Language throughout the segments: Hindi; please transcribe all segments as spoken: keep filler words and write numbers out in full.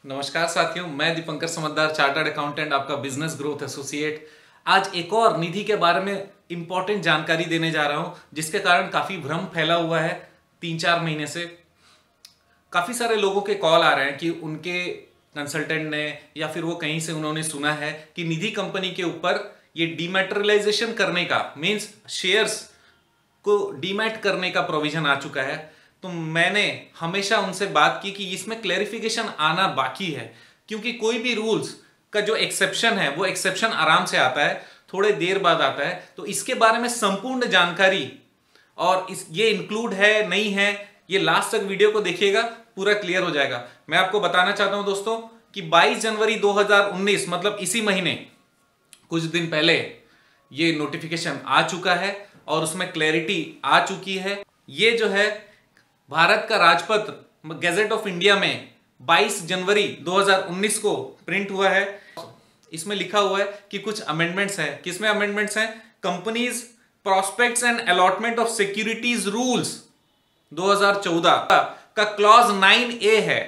नमस्कार साथियों, मैं दीपंकर समझदार, चार्टर्ड अकाउंटेंट, आपका बिजनेस ग्रोथ एसोसिएट। आज एक और निधि के बारे में इंपॉर्टेंट जानकारी देने जा रहा हूं, जिसके कारण काफी भ्रम फैला हुआ है। तीन चार महीने से काफी सारे लोगों के कॉल आ रहे हैं कि उनके कंसल्टेंट ने या फिर वो कहीं से उन्होंने सुना है कि निधि कंपनी के ऊपर ये डीमैटेरियलाइजेशन करने का, मीन्स शेयर्स को डीमैट करने का प्रोविजन आ चुका है। तो मैंने हमेशा उनसे बात की कि इसमें क्लैरिफिकेशन आना बाकी है, क्योंकि कोई भी रूल्स का जो एक्सेप्शन है वो एक्सेप्शन आराम से आता है, थोड़े देर बाद आता है। तो इसके बारे में संपूर्ण जानकारी और इस ये इंक्लूड है नहीं है, ये लास्ट तक वीडियो को देखिएगा, पूरा क्लियर हो जाएगा। मैं आपको बताना चाहता हूं दोस्तों कि बाईस जनवरी दो हज़ार उन्नीस मतलब इसी महीने कुछ दिन पहले ये नोटिफिकेशन आ चुका है और उसमें क्लैरिटी आ चुकी है। ये जो है भारत का राजपत्र गैजेट ऑफ इंडिया में बाईस जनवरी दो हज़ार उन्नीस को प्रिंट हुआ है। इसमें लिखा हुआ है कि कुछ अमेंडमेंट्स हैं। किसमें अमेंडमेंट्स हैं? Companies prospectus and allotment of securities rules दो हज़ार चौदह का क्लॉज नाइन ए है।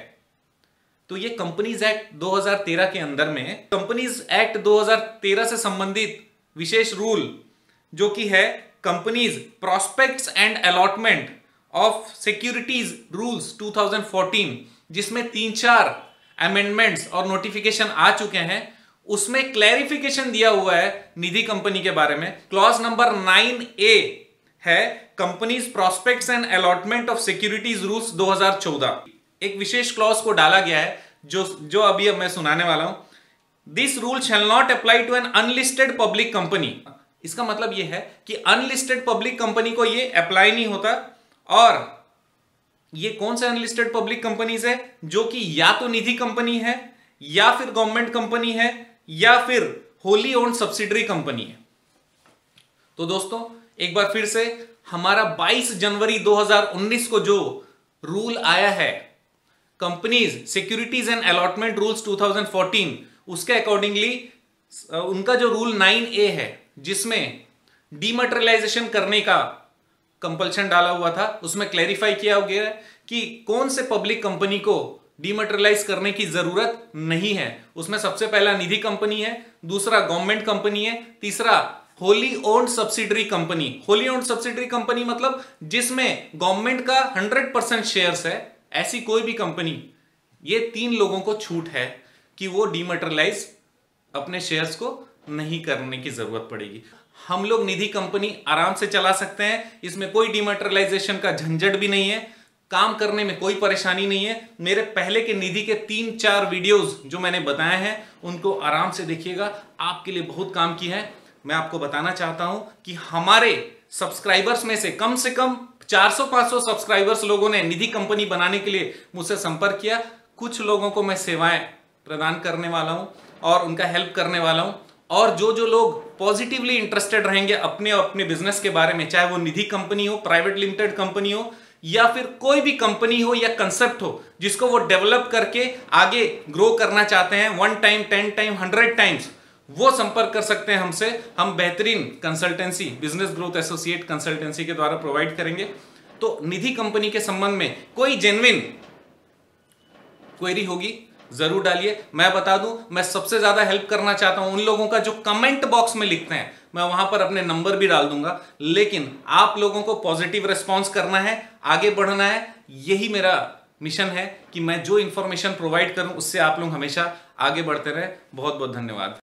तो ये कंपनीज एक्ट दो हज़ार तेरह के अंदर में कंपनीज एक्ट दो हज़ार तेरह से संबंधित विशेष रूल जो कि है companies prospectus and allotment of securities rules दो हज़ार चौदह, जिसमें तीन चार अमेंडमेंट्स और नोटिफिकेशन आ चुके हैं। उसमें क्लैरिफिकेशन दिया हुआ है निधि कंपनी के बारे में। क्लॉज नंबर नाइन ए है companies prospectus and allotment of securities rules दो हज़ार चौदह। एक विशेष क्लॉज को डाला गया है जो जो अभी अब मैं सुनाने वाला हूं। This rule shall not apply to an unlisted public company. इसका मतलब यह है कि अनलिस्टेड पब्लिक कंपनी को यह अप्लाई नहीं होता। और ये कौन से अनलिस्टेड पब्लिक कंपनीज है? जो कि या तो निधि कंपनी है, या फिर गवर्नमेंट कंपनी है, या फिर होली ओन्ड सब्सिडरी कंपनी है। तो दोस्तों एक बार फिर से हमारा बाईस जनवरी दो हज़ार उन्नीस को जो रूल आया है companies securities and allotment rules दो हज़ार चौदह, उसके अकॉर्डिंगली उनका जो रूल नाइन ए है जिसमें डीमैटेरियलाइजेशन करने का कंपल्शन डाला हुआ था, उसमें क्लैरिफाई किया गया है कि कौन से पब्लिक कंपनी को डीमैटेरियलाइज करने की जरूरत नहीं है। उसमें सबसे पहला निधि कंपनी है, दूसरा गवर्नमेंट कंपनी है, तीसरा wholly owned subsidiary company. Wholly owned subsidiary company मतलब जिसमें गवर्नमेंट का हंड्रेड परसेंट शेयर्स है, ऐसी कोई भी कंपनी। ये तीन लोगों को छूट है कि वो डीमैटेरियलाइज अपने शेयर्स को नहीं करने की जरूरत पड़ेगी। हम लोग निधि कंपनी आराम से चला सकते हैं, इसमें कोई डीमैटेरियलाइजेशन का झंझट भी नहीं है, काम करने में कोई परेशानी नहीं है। मेरे पहले के निधि के तीन चार वीडियोस जो मैंने बताए हैं उनको आराम से देखिएगा, आपके लिए बहुत काम की है। मैं आपको बताना चाहता हूं कि हमारे सब्सक्राइबर्स में से कम से कम चार सौ पाँच सौ सब्सक्राइबर्स लोगों ने निधि कंपनी बनाने के लिए मुझसे संपर्क किया। कुछ लोगों को मैं सेवाएं प्रदान करने वाला हूं और उनका हेल्प करने वाला हूं। और जो जो लोग पॉजिटिवली इंटरेस्टेड रहेंगे अपने अपने बिजनेस के बारे में, चाहे वो निधि कंपनी हो, प्राइवेट लिमिटेड कंपनी हो, या फिर कोई भी कंपनी हो या कंसेप्ट हो जिसको वो डेवलप करके आगे ग्रो करना चाहते हैं, one time, ten time, hundred times, वो संपर्क कर सकते हैं हमसे। हम बेहतरीन consultancy business growth associate consultancy के द्वारा प्रोवाइड करेंगे। तो निधि कंपनी के संबंध में कोई जेन्युइन क्वेरी होगी जरूर डालिए। मैं बता दूं, मैं सबसे ज्यादा हेल्प करना चाहता हूं उन लोगों का जो कमेंट बॉक्स में लिखते हैं। मैं वहां पर अपने नंबर भी डाल दूंगा, लेकिन आप लोगों को पॉजिटिव रिस्पांस करना है, आगे बढ़ना है। यही मेरा मिशन है कि मैं जो इंफॉर्मेशन प्रोवाइड करूं उससे आप लोग हमेशा आगे बढ़ते रहे। बहुत बहुत धन्यवाद।